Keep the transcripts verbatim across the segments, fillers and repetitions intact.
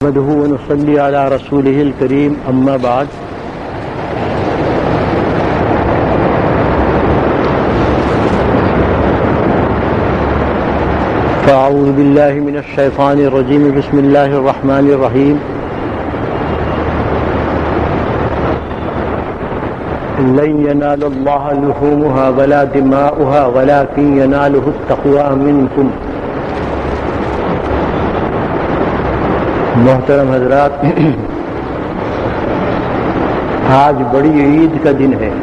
نحمده ونصلي على رسوله الكريم أما بعد فأعوذ بالله من الشيطان الرجيم بسم الله الرحمن الرحيم لن ينال الله لحومها ولا دماؤها ولكن يناله التقوى منكم. محترم حضرات، آج بڑی عید کا دن ہے.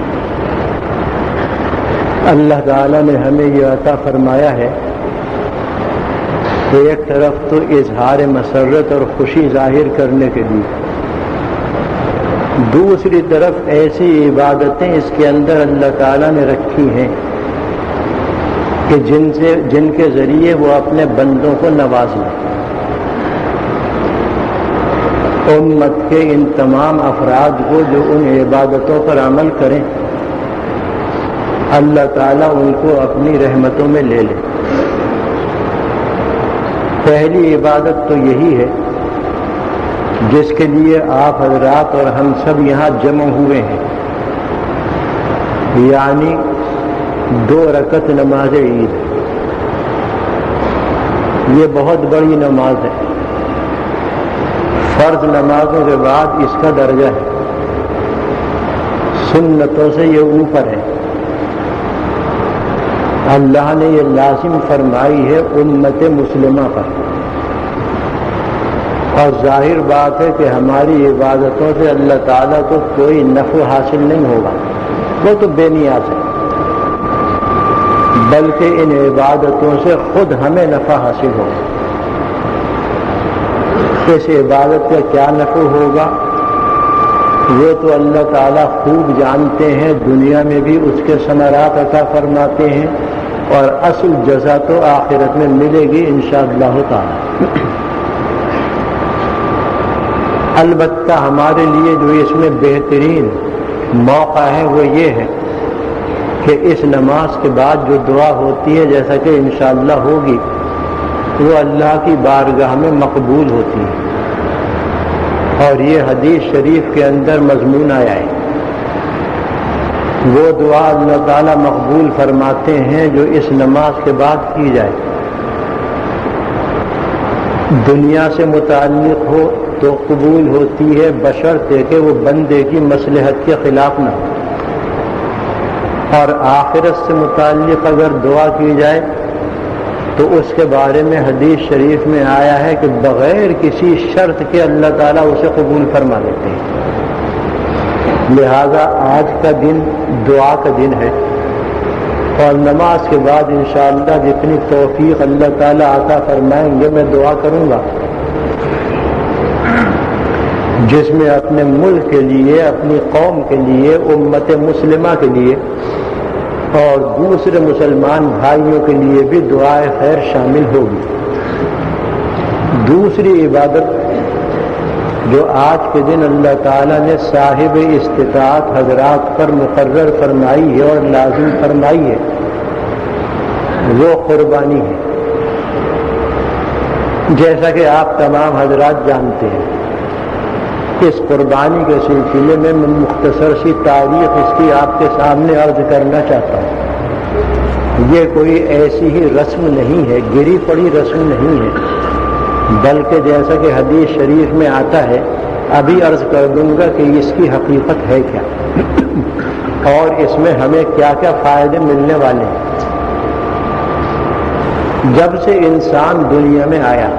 اللہ تعالی نے ہمیں یہ عطا فرمایا ہے کہ ایک طرف تو اظہار مسرت اور خوشی ظاہر کرنے کے لیے، دوسری طرف ایسی عبادتیں اس کے اندر اللہ تعالیٰ نے رکھی ہیں کہ جن سے جن کے ذریعے وہ اپنے بندوں کو نواز لیں. امت کے ان تمام افراد کو جو ان عبادتوں پر عمل کریں، اللہ تعالیٰ ان کو اپنی رحمتوں میں لے لے. پہلی عبادت تو یہی ہے جس کے لیے آپ حضرات اور ہم سب یہاں جمع ہوئے ہیں، یعنی دو رکعت نماز عید. یہ بہت بڑی نماز ہے، فرض نمازوں کے بعد اس کا درجہ ہے، سنتوں سے یہ اوپر ہے. اللہ نے یہ لازم فرمائی ہے امت مسلمہ پر، اور ظاہر بات ہے کہ ہماری عبادتوں سے اللہ تعالیٰ کو کوئی نفع حاصل نہیں ہوگا، وہ تو بے نیاز ہے، بلکہ ان عبادتوں سے خود ہمیں نفع حاصل ہوگا. اس عبادت کا کیا نفع ہوگا وہ تو اللہ تعالیٰ خوب جانتے ہیں. دنیا میں بھی اس کے ثمرات عطا فرماتے ہیں، اور اصل جزا تو آخرت میں ملے گی انشاءاللہ تعالی. البتہ ہمارے لیے جو اس میں بہترین موقع ہے وہ یہ ہے کہ اس نماز کے بعد جو دعا ہوتی ہے، جیسا کہ انشاءاللہ ہوگی، وہ اللہ کی بارگاہ میں مقبول ہوتی ہے. اور یہ حدیث شریف کے اندر مضمون آیا ہے. وہ دعا اللہ تعالیٰ مقبول فرماتے ہیں جو اس نماز کے بعد کی جائے، دنیا سے متعلق ہو تو قبول ہوتی ہے، بشرطے کہ وہ بندے کی مصلحت کے خلاف نہ ہو. اور آخرت سے متعلق اگر دعا کی جائے تو اس کے بارے میں حدیث شریف میں آیا ہے کہ بغیر کسی شرط کے اللہ تعالیٰ اسے قبول فرما لیتے ہیں. لہذا آج کا دن دعا کا دن ہے، اور نماز کے بعد انشاءاللہ جتنی توفیق اللہ تعالیٰ عطا فرمائیں گے میں دعا کروں گا جس میں اپنے ملک کے لیے، اپنی قوم کے لیے، امت مسلمہ کے لیے اور دوسرے مسلمان بھائیوں کے لیے بھی دعائے خیر شامل ہوگی. دوسری عبادت جو آج کے دن اللہ تعالیٰ نے صاحب استطاعت حضرات پر مقرر فرمائی ہے اور لازم فرمائی ہے، وہ قربانی ہے. جیسا کہ آپ تمام حضرات جانتے ہیں، اس قربانی کے سلسلے میں میں مختصر سی تاریخ اس کی آپ کے سامنے عرض کرنا چاہتا ہوں. یہ کوئی ایسی ہی رسم نہیں ہے، گری پڑی رسم نہیں ہے، بلکہ جیسا کہ حدیث شریف میں آتا ہے، ابھی عرض کر دوں گا کہ اس کی حقیقت ہے کیا اور اس میں ہمیں کیا کیا فائدے ملنے والے ہیں. جب سے انسان دنیا میں آیا،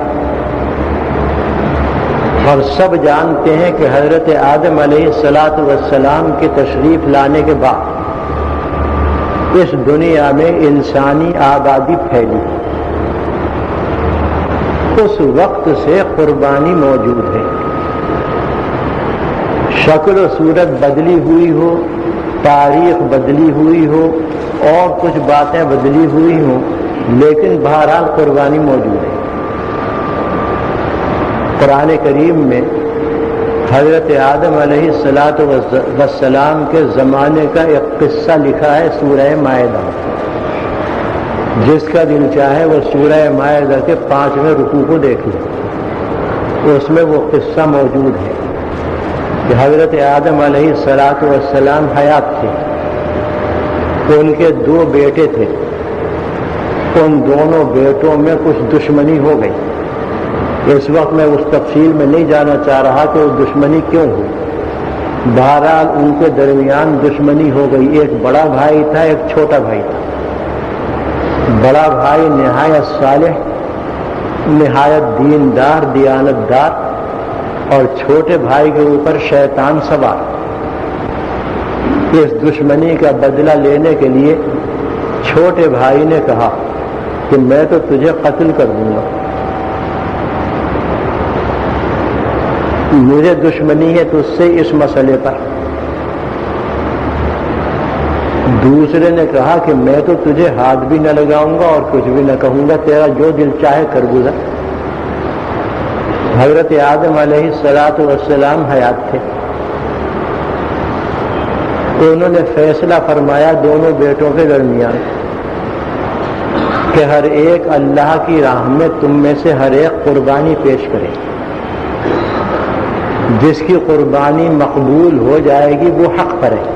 اور سب جانتے ہیں کہ حضرت آدم علیہ الصلاۃ والسلام کے تشریف لانے کے بعد اس دنیا میں انسانی آبادی پھیلی. اس وقت سے قربانی موجود ہے. شکل و صورت بدلی ہوئی ہو، تاریخ بدلی ہوئی ہو، اور کچھ باتیں بدلی ہوئی ہوں، لیکن بہرحال قربانی موجود ہے. قرآن کریم میں حضرت آدم علیہ الصلاۃ والسلام کے زمانے کا ایک قصہ لکھا ہے سورہ مائدہ. جس کا دل چاہے وہ سورہ مائدہ کے پانچویں رکوع کو دیکھ لے. اس میں وہ قصہ موجود ہے کہ حضرت آدم علیہ الصلاۃ والسلام حیات تھے، ان کے دو بیٹے تھے، ان دونوں بیٹوں میں کچھ دشمنی ہو گئی۔ اس وقت میں اس تفصیل میں نہیں جانا چاہ رہا کہ وہ دشمنی کیوں ہوئی، بہرحال ان کے درمیان دشمنی ہو گئی۔ ایک بڑا بھائی تھا، ایک چھوٹا بھائی تھا۔ بڑا بھائی نہایت صالح، نہایت دیندار، دیانت دار، اور چھوٹے بھائی کے اوپر شیطان سوار۔ اس دشمنی کا بدلہ لینے کے لیے چھوٹے بھائی نے کہا کہ میں تو تجھے قتل کر دوں گا، مجھے دشمنی ہے تجھ سے اس مسئلے پر۔ دوسرے نے کہا کہ میں تو تجھے ہاتھ بھی نہ لگاؤں گا اور کچھ بھی نہ کہوں گا، تیرا جو دل چاہے کر گزر۔ حضرت آدم علیہ الصلاۃ والسلام حیات تھے، تو انہوں نے فیصلہ فرمایا دونوں بیٹوں کے درمیان کہ ہر ایک اللہ کی راہ میں تم میں سے ہر ایک قربانی پیش کرے، جس کی قربانی مقبول ہو جائے گی وہ حق پر ہے،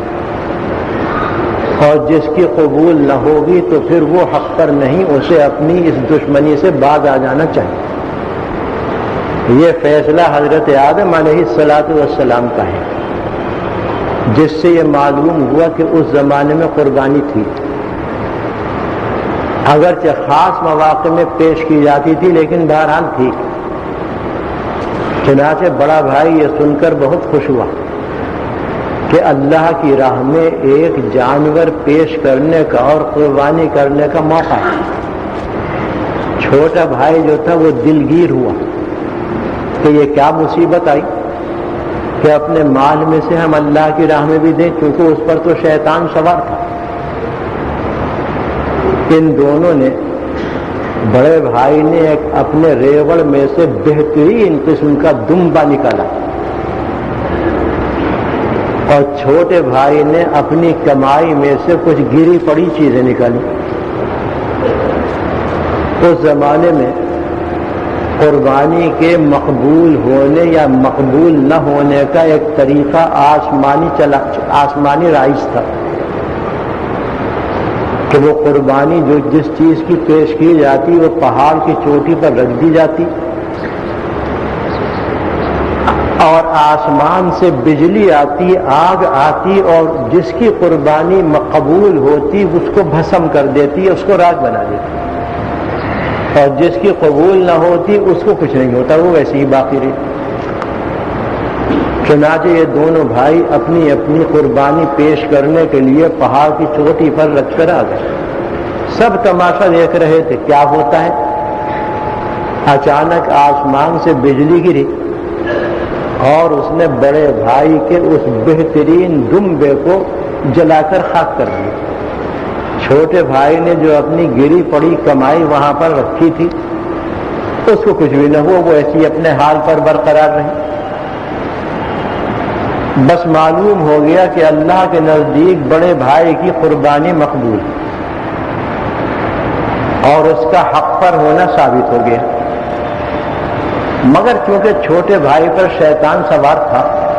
اور جس کی قبول نہ ہوگی تو پھر وہ حق پر نہیں، اسے اپنی اس دشمنی سے باز آ جانا چاہیے۔ یہ فیصلہ حضرت آدم علیہ الصلاۃ والسلام کا ہے، جس سے یہ معلوم ہوا کہ اس زمانے میں قربانی تھی، اگرچہ خاص مواقع میں پیش کی جاتی تھی لیکن بہرحال تھی۔ چنانچہ بڑا بھائی یہ سن کر بہت خوش ہوا کہ اللہ کی راہ میں ایک جانور پیش کرنے کا اور قربانی کرنے کا موقع ہے۔ چھوٹا بھائی جو تھا وہ دلگیر ہوا کہ یہ کیا مصیبت آئی کہ اپنے مال میں سے ہم اللہ کی راہ میں بھی دیں، کیونکہ اس پر تو شیطان سوار تھا۔ ان دونوں نے، بڑے بھائی نے ایک اپنے ریوڑ میں سے بہترین قسم کا دمبا نکالا، اور چھوٹے بھائی نے اپنی کمائی میں سے کچھ گری پڑی چیزیں نکالی۔ اس زمانے میں قربانی کے مقبول ہونے یا مقبول نہ ہونے کا ایک طریقہ آسمانی چلا آسمانی رائج تھا کہ وہ قربانی جو جس چیز کی پیش کی جاتی وہ پہاڑ کی چوٹی پر رکھ دی جاتی، اور آسمان سے بجلی آتی، آگ آتی، اور جس کی قربانی مقبول ہوتی اس کو بھسم کر دیتی، اس کو راگ بنا دیتی، اور جس کی قبول نہ ہوتی اس کو کچھ نہیں ہوتا، وہ ویسے ہی باقی رہتی۔ چنانچہ یہ دونوں بھائی اپنی اپنی قربانی پیش کرنے کے لیے پہاڑ کی چوٹی پر رکھ کر آ گئے۔ سب تماشا دیکھ رہے تھے کیا ہوتا ہے۔ اچانک آسمان سے بجلی گری اور اس نے بڑے بھائی کے اس بہترین دمبے کو جلا کر خاک کر دیا۔ چھوٹے بھائی نے جو اپنی گری پڑی کمائی وہاں پر رکھی تھی اس کو کچھ بھی نہ ہوا، وہ ایسی اپنے حال پر برقرار رہی۔ بس معلوم ہو گیا کہ اللہ کے نزدیک بڑے بھائی کی قربانی مقبول اور اس کا حق پر ہونا ثابت ہو گیا، مگر چونکہ چھوٹے بھائی پر شیطان سوار تھا،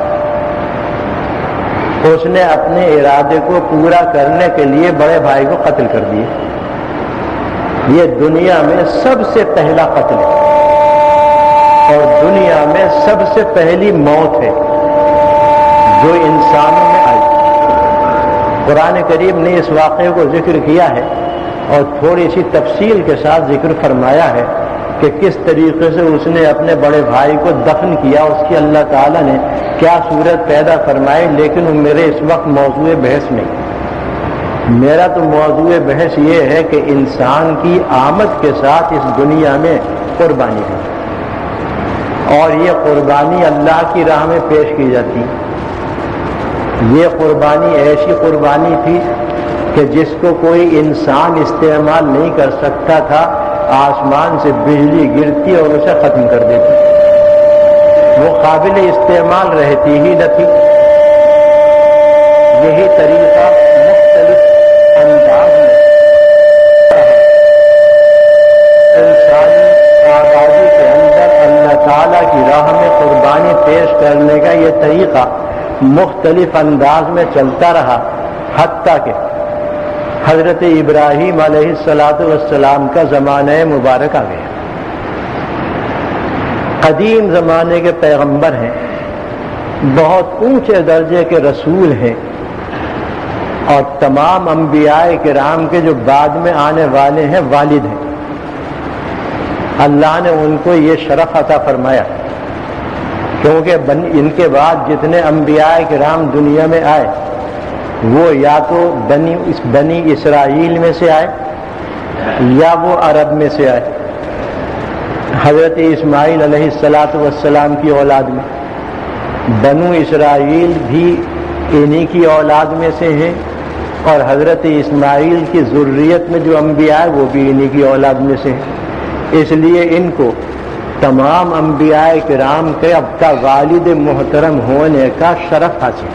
اس نے اپنے ارادے کو پورا کرنے کے لیے بڑے بھائی کو قتل کر دیا۔ یہ دنیا میں سب سے پہلا قتل ہے اور دنیا میں سب سے پہلی موت ہے جو انسانوں میں آئی۔ قرآن کریم نے اس واقعے کو ذکر کیا ہے اور تھوڑی سی تفصیل کے ساتھ ذکر فرمایا ہے کہ کس طریقے سے اس نے اپنے بڑے بھائی کو دفن کیا، اس کی اللہ تعالیٰ نے کیا صورت پیدا فرمائی، لیکن وہ میرے اس وقت موضوع بحث نہیں۔ میرا تو موضوع بحث یہ ہے کہ انسان کی آمد کے ساتھ اس دنیا میں قربانی ہے، اور یہ قربانی اللہ کی راہ میں پیش کی جاتی ہے۔ یہ قربانی ایسی قربانی تھی کہ جس کو کوئی انسان استعمال نہیں کر سکتا تھا، آسمان سے بجلی گرتی اور اسے ختم کر دیتی، وہ قابل استعمال رہتی ہی نہ تھی۔ یہی طریقہ مختلف انداز میں انسانی آبادی کے اندر اللہ تعالیٰ کی راہ میں قربانی پیش کرنے کا یہ طریقہ مختلف انداز میں چلتا رہا، حتیٰ کہ حضرت ابراہیم علیہ الصلاۃ والسلام کا زمانہ مبارک آ گیا۔ قدیم زمانے کے پیغمبر ہیں، بہت اونچے درجے کے رسول ہیں، اور تمام انبیاء کرام کے جو بعد میں آنے والے ہیں والد ہیں۔ اللہ نے ان کو یہ شرف عطا فرمایا، کیونکہ ان کے بعد جتنے انبیاء کرام دنیا میں آئے وہ یا تو بنی بنی اسرائیل میں سے آئے یا وہ عرب میں سے آئے۔ حضرت اسماعیل علیہ الصلاۃ والسلام کی اولاد میں، بنو اسرائیل بھی انہی کی اولاد میں سے ہیں، اور حضرت اسماعیل کی ذریت میں جو انبیاء ہیں وہ بھی انہی کی اولاد میں سے ہیں۔ اس لیے ان کو تمام انبیاء کرام کے اب کا والد محترم ہونے کا شرف حاصل،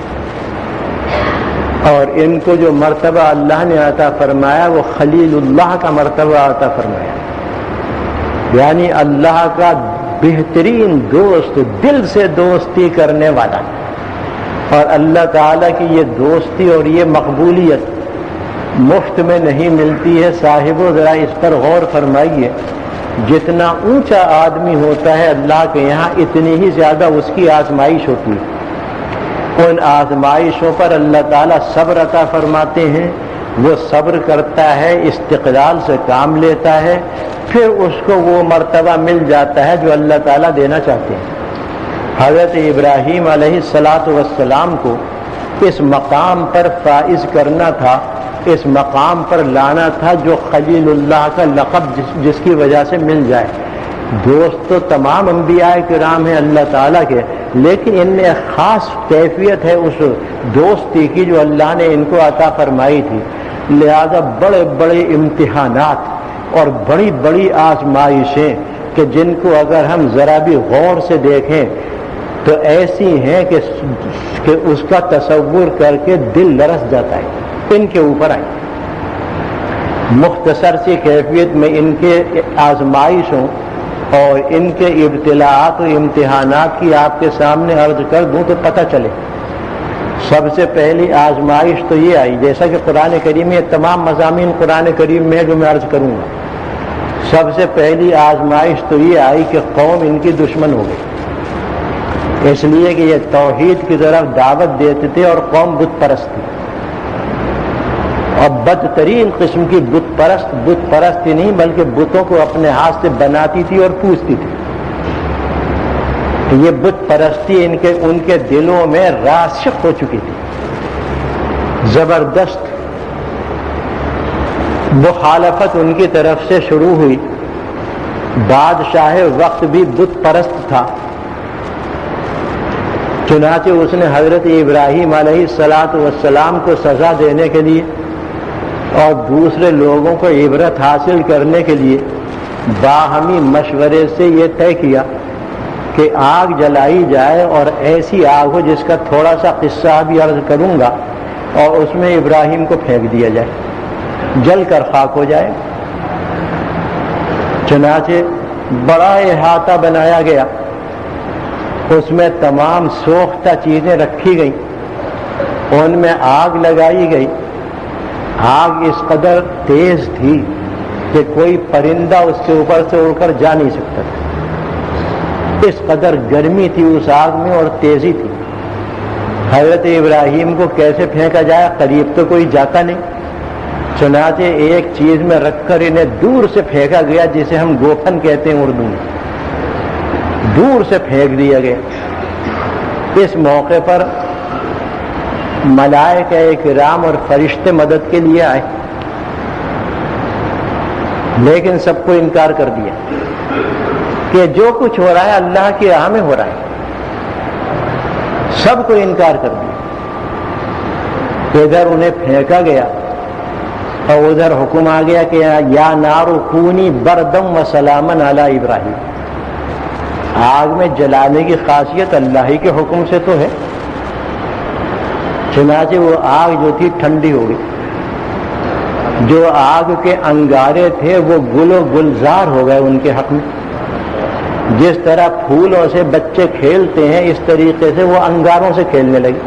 اور ان کو جو مرتبہ اللہ نے عطا فرمایا وہ خلیل اللہ کا مرتبہ عطا فرمایا، یعنی اللہ کا بہترین دوست، دل سے دوستی کرنے والا۔ اور اللہ تعالیٰ کی یہ دوستی اور یہ مقبولیت مفت میں نہیں ملتی ہے۔ صاحبو ذرا اس پر غور فرمائیے، جتنا اونچا آدمی ہوتا ہے اللہ کے یہاں اتنی ہی زیادہ اس کی آزمائش ہوتی ہے۔ ان آزمائشوں پر اللہ تعالیٰ صبر عطا فرماتے ہیں، وہ صبر کرتا ہے، استقلال سے کام لیتا ہے، پھر اس کو وہ مرتبہ مل جاتا ہے جو اللہ تعالیٰ دینا چاہتے ہیں۔ حضرت ابراہیم علیہ الصلاۃ والسلام کو اس مقام پر فائز کرنا تھا، اس مقام پر لانا تھا جو خلیل اللہ کا لقب جس, جس کی وجہ سے مل جائے۔ دوست تو تمام انبیاء کرام ہیں اللہ تعالیٰ کے، لیکن ان میں ایک خاص کیفیت ہے اس دوستی کی جو اللہ نے ان کو عطا فرمائی تھی، لہذا بڑے بڑے امتحانات اور بڑی بڑی آزمائشیں کہ جن کو اگر ہم ذرا بھی غور سے دیکھیں تو ایسی ہیں کہ, کہ اس کا تصور کر کے دل لرز جاتا ہے، ان کے اوپر آئے۔ مختصر سی کیفیت میں ان کے آزمائشوں اور ان کے ابتلاءات و امتحانات کی آپ کے سامنے عرض کر دوں تو پتہ چلے۔ سب سے پہلی آزمائش تو یہ آئی، جیسا کہ قرآن کریم میں تمام مضامین قرآن کریم میں جو میں عرض کروں گا، سب سے پہلی آزمائش تو یہ آئی کہ قوم ان کی دشمن ہو گئی، اس لیے کہ یہ توحید کی طرف دعوت دیتے تھے اور قوم بت پرست تھی، اور بدترین قسم کی بت پرست بت پرست ہی نہیں بلکہ بتوں کو اپنے ہاتھ سے بناتی تھی اور پوجتی تھی۔ یہ بت پرستی ان کے ان کے دلوں میں راسخ ہو چکی تھی، زبردست مخالفت ان کی طرف سے شروع ہوئی۔ بادشاہ وقت بھی بت پرست تھا، چنانچہ اس نے حضرت ابراہیم علیہ الصلاۃ والسلام کو سزا دینے کے لیے اور دوسرے لوگوں کو عبرت حاصل کرنے کے لیے باہمی مشورے سے یہ طے کیا کہ آگ جلائی جائے، اور ایسی آگ ہو جس کا تھوڑا سا قصہ بھی عرض کروں گا، اور اس میں ابراہیم کو پھینک دیا جائے، جل کر خاک ہو جائے۔ چنانچہ بڑا احاطہ بنایا گیا، اس میں تمام سوختہ چیزیں رکھی گئیں، ان میں آگ لگائی گئی۔ آگ اس قدر تیز تھی کہ کوئی پرندہ اس کے اوپر سے اڑ کر جا نہیں سکتا تھا، اس قدر گرمی تھی اس آگ میں اور تیزی تھی۔ حضرت ابراہیم کو کیسے پھینکا جائے، قریب تو کوئی جاتا نہیں، چنانچہ ایک چیز میں رکھ کر انہیں دور سے پھینکا گیا، جسے ہم گوفن کہتے ہیں اردو میں، دور سے پھینک دیا گیا۔ اس موقع پر ملائکہ کرام اور فرشتے مدد کے لیے آئے، لیکن سب کو انکار کر دیا کہ جو کچھ ہو رہا ہے اللہ کی راہ میں ہو رہا ہے، سب کو انکار کر دیا۔ ادھر انہیں پھینکا گیا اور ادھر حکم آ گیا کہ یا نار کونی بردم و سلامن علی ابراہیم، آگ میں جلانے کی خاصیت اللہ ہی کے حکم سے تو ہے۔ چنانچہ وہ آگ جو تھی ٹھنڈی ہو گئی، جو آگ کے انگارے تھے وہ گل و گلزار ہو گئے ان کے حق میں، جس طرح پھولوں سے بچے کھیلتے ہیں اس طریقے سے وہ انگاروں سے کھیلنے لگے.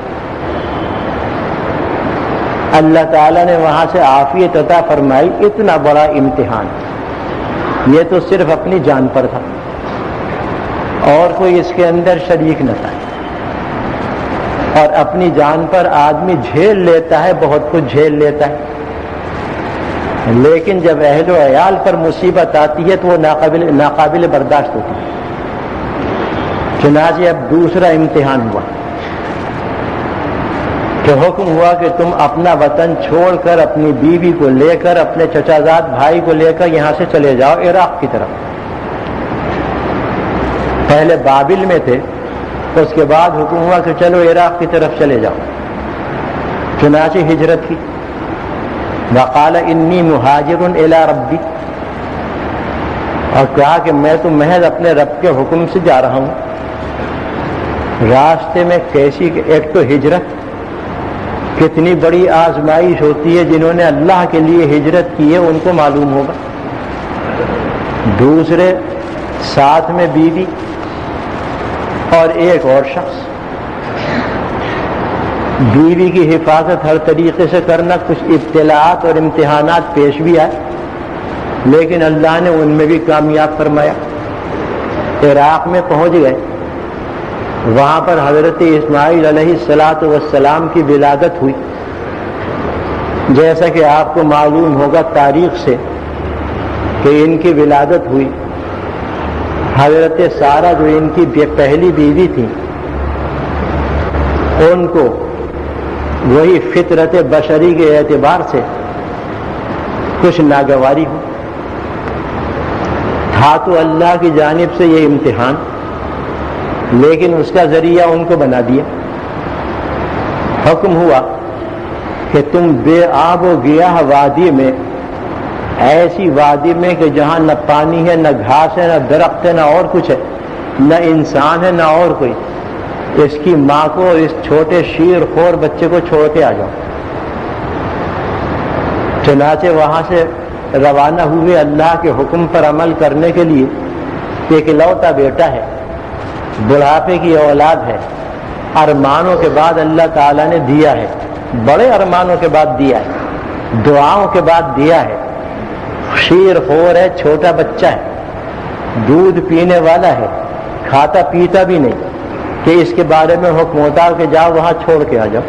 اللہ تعالیٰ نے وہاں سے عافیت عطا فرمائی. اتنا بڑا امتحان یہ تو صرف اپنی جان پر تھا اور کوئی اس کے اندر شریک نہ تھا. اور اپنی جان پر آدمی جھیل لیتا ہے, بہت کچھ جھیل لیتا ہے, لیکن جب اہل و عیال پر مصیبت آتی ہے تو وہ ناقابل ناقابل برداشت ہوتی ہے. چنانچہ اب دوسرا امتحان ہوا کہ حکم ہوا کہ تم اپنا وطن چھوڑ کر اپنی بیوی کو لے کر اپنے چچا زاد بھائی کو لے کر یہاں سے چلے جاؤ عراق کی طرف. پہلے بابل میں تھے, اس کے بعد حکم ہوا کہ چلو عراق کی طرف چلے جاؤ. چنانچہ ہجرت کی. وقال انی مہاجر الی ربی, اور کہا کہ میں تو محض اپنے رب کے حکم سے جا رہا ہوں. راستے میں کیسی, ایک تو ہجرت کتنی بڑی آزمائش ہوتی ہے, جنہوں نے اللہ کے لیے ہجرت کی ہے ان کو معلوم ہوگا. دوسرے ساتھ میں بیوی اور ایک اور شخص. بیوی کی حفاظت ہر طریقے سے کرنا, کچھ ابتلاءات اور امتحانات پیش بھی آئے لیکن اللہ نے ان میں بھی کامیاب فرمایا. عراق میں پہنچ گئے, وہاں پر حضرت اسماعیل علیہ الصلاۃ والسلام کی ولادت ہوئی. جیسا کہ آپ کو معلوم ہوگا تاریخ سے کہ ان کی ولادت ہوئی. حضرت سارہ جو ان کی پہلی بیوی تھی ان کو وہی فطرت بشری کے اعتبار سے کچھ ناگواری ہو. تھا تو اللہ کی جانب سے یہ امتحان, لیکن اس کا ذریعہ ان کو بنا دیا. حکم ہوا کہ تم بے آب و گیاہ وادی میں, ایسی وادی میں کہ جہاں نہ پانی ہے, نہ گھاس ہے, نہ درخت ہے, نہ اور کچھ ہے, نہ انسان ہے, نہ اور کوئی, اس کی ماں کو اور اس چھوٹے شیر خور بچے کو چھوڑ کے آ جاؤ. چنانچہ وہاں سے روانہ ہوئے اللہ کے حکم پر عمل کرنے کے لیے. ایک اکلوتا بیٹا ہے, بڑھاپے کی اولاد ہے, ارمانوں کے بعد اللہ تعالیٰ نے دیا ہے, بڑے ارمانوں کے بعد دیا ہے, دعاؤں کے بعد دیا ہے. شیر خور ہے, چھوٹا بچہ ہے, دودھ پینے والا ہے, کھاتا پیتا بھی نہیں, کہ اس کے بارے میں حکم ہوتا کہ جاؤ وہاں چھوڑ کے آ جاؤ.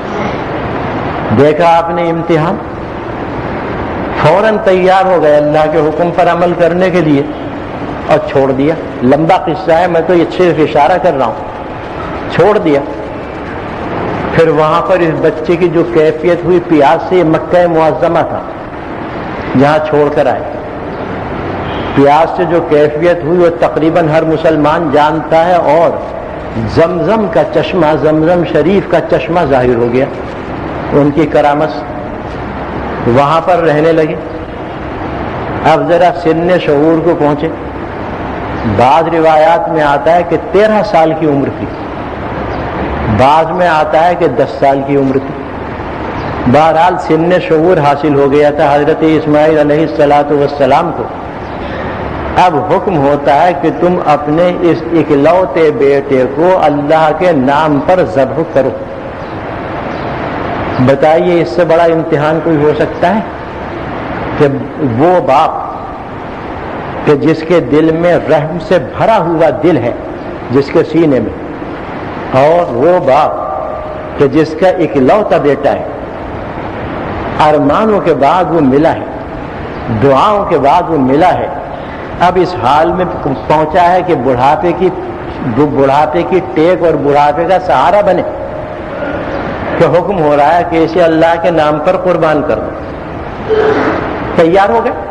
دیکھا آپ نے امتحان, فوراً تیار ہو گئے اللہ کے حکم پر عمل کرنے کے لیے اور چھوڑ دیا. لمبا قصہ ہے, میں تو یہ صرف اشارہ کر رہا ہوں. چھوڑ دیا. پھر وہاں پر اس بچے کی جو کیفیت ہوئی پیاس سے, مکہ معظمہ تھا جہاں چھوڑ کر آئے, پیاس سے جو کیفیت ہوئی وہ تقریباً ہر مسلمان جانتا ہے. اور زمزم کا چشمہ, زمزم شریف کا چشمہ ظاہر ہو گیا ان کی کرامت. وہاں پر رہنے لگے. اب ذرا سن شعور کو پہنچے. بعض روایات میں آتا ہے کہ تیرہ سال کی عمر تھی, بعض میں آتا ہے کہ دس سال کی عمر تھی. بہرحال سن شعور حاصل ہو گیا تھا حضرت اسماعیل علیہ الصلاۃ والسلام کو. اب حکم ہوتا ہے کہ تم اپنے اس اکلوتے بیٹے کو اللہ کے نام پر ذبح کرو. بتائیے اس سے بڑا امتحان کوئی ہو سکتا ہے کہ وہ باپ کہ جس کے دل میں رحم سے بھرا ہوا دل ہے, جس کے سینے میں, اور وہ باپ کہ جس کا اکلوتا بیٹا ہے, ارمانوں کے بعد وہ ملا ہے, دعاؤں کے بعد وہ ملا ہے, اب اس حال میں پہنچا ہے کہ بڑھاپے کی بڑھاپے کی ٹیک اور بڑھاپے کا سہارا بنے, کہ حکم ہو رہا ہے کہ اسے اللہ کے نام پر قربان کر دو. تیار ہو گئے.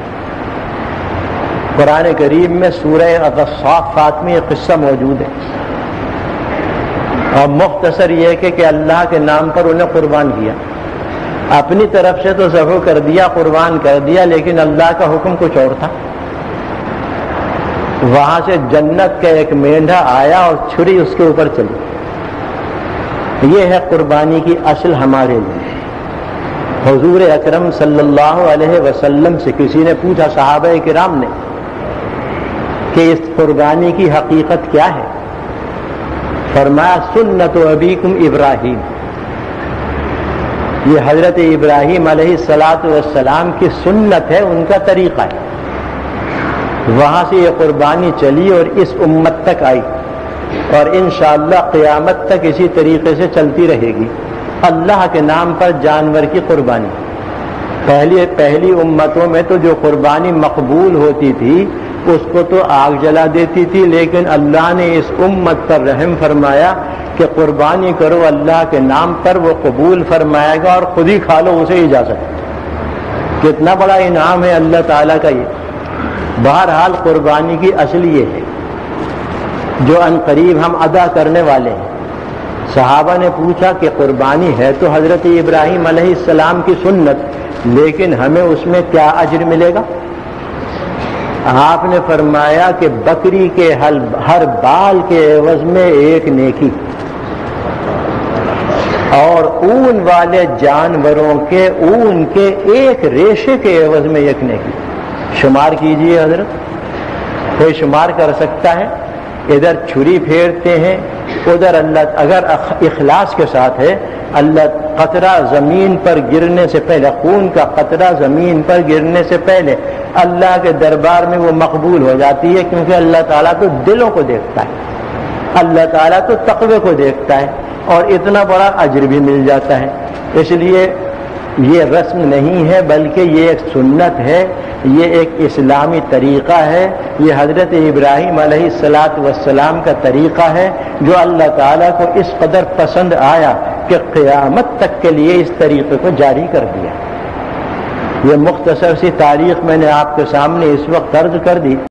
قرآن کریم میں سورہ الصافات میں یہ قصہ موجود ہے, اور مختصر یہ کہ, کہ اللہ کے نام پر انہیں قربان کیا. اپنی طرف سے تو ذبح کر دیا, قربان کر دیا, لیکن اللہ کا حکم کچھ اور تھا. وہاں سے جنت کا ایک مینڈھا آیا اور چھری اس کے اوپر چلی. یہ ہے قربانی کی اصل ہمارے لیے. حضور اکرم صلی اللہ علیہ وسلم سے کسی نے پوچھا, صحابہ کرام نے, کہ اس قربانی کی حقیقت کیا ہے؟ فرمایا سنت ابیکم ابراہیم، یہ حضرت ابراہیم علیہ الصلاۃ والسلام کی سنت ہے، ان کا طریقہ ہے۔ وہاں سے یہ قربانی چلی اور اس امت تک آئی، اور انشاءاللہ قیامت تک اسی طریقے سے چلتی رہے گی۔ اللہ کے نام پر جانور کی قربانی، پہلی پہلی امتوں میں تو جو قربانی مقبول ہوتی تھی اس کو تو آگ جلا دیتی تھی، لیکن اللہ نے اس امت پر رحم فرمایا کہ قربانی کرو اللہ کے نام پر، وہ قبول فرمائے گا اور خود ہی کھا لو، اسے اجازت۔ کتنا بڑا انعام ہے اللہ تعالیٰ کا یہ۔ بہرحال قربانی کی اصل یہ ہے جو ان قریب ہم ادا کرنے والے ہیں۔ صحابہ نے پوچھا کہ قربانی ہے تو حضرت ابراہیم علیہ السلام کی سنت، لیکن ہمیں اس میں کیا اجر ملے گا؟ آپ نے فرمایا کہ بکری کے ہر بال کے عوض میں ایک نیکی، اور اون والے جانوروں کے اون کے ایک ریشے کے عوض میں ایک نیکی۔ شمار کیجئے حضرت، کوئی شمار کر سکتا ہے؟ ادھر چھری پھیرتے ہیں، ادھر اللہ، اگر اخلاص کے ساتھ ہے، اللہ قطرہ زمین پر گرنے سے پہلے، خون کا قطرہ زمین پر گرنے سے پہلے اللہ کے دربار میں وہ مقبول ہو جاتی ہے، کیونکہ اللہ تعالیٰ تو دلوں کو دیکھتا ہے، اللہ تعالیٰ تو تقوی کو دیکھتا ہے، اور اتنا بڑا اجر بھی مل جاتا ہے۔ اس لیے یہ رسم نہیں ہے بلکہ یہ ایک سنت ہے، یہ ایک اسلامی طریقہ ہے، یہ حضرت ابراہیم علیہ الصلاۃ والسلام کا طریقہ ہے جو اللہ تعالیٰ کو اس قدر پسند آیا کہ قیامت تک کے لیے اس طریقے کو جاری کر دیا۔ یہ مختصر سی تاریخ میں نے آپ کے سامنے اس وقت عرض کر دی۔